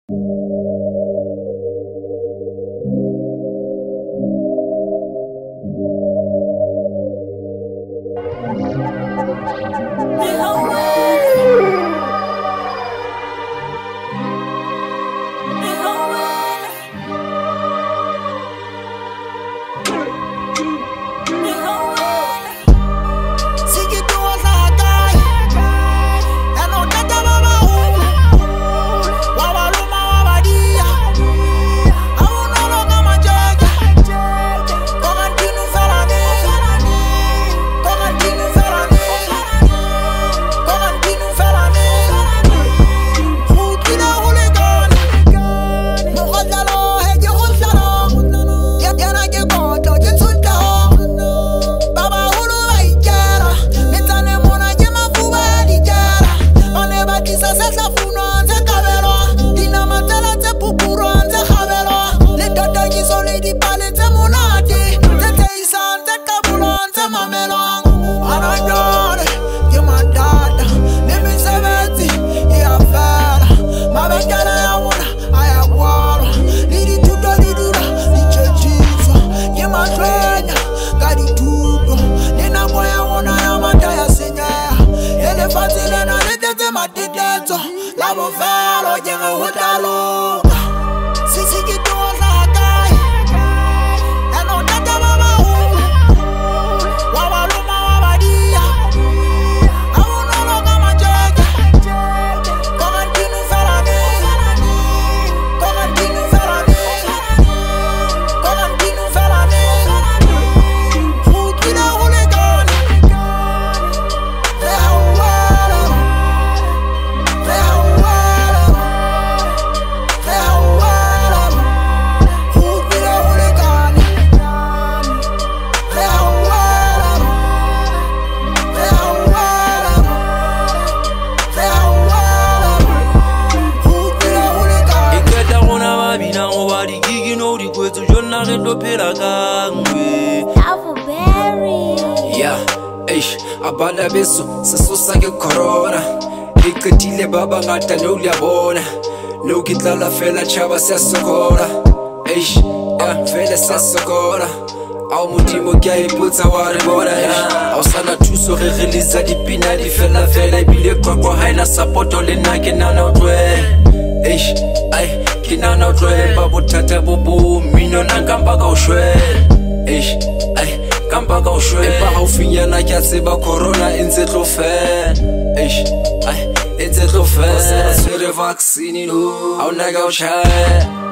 Abala beso sesosa ke corona iketile baba ngata no liabona no kitlala fela chaba se sokola fela se sokola au modimo ke a ipotsa wa re bona au sana thuso re release dipina di fela ibile kwa haina support le nna ke nana otwe ke nana otwe ba bothata bobo mino na nkamba ka o shwe Kamba ka o shwe pa haufinyana ke a tseba corona e ntse tlo fela e ntse tlo fela se re vaccine no ha ona ka o tshaya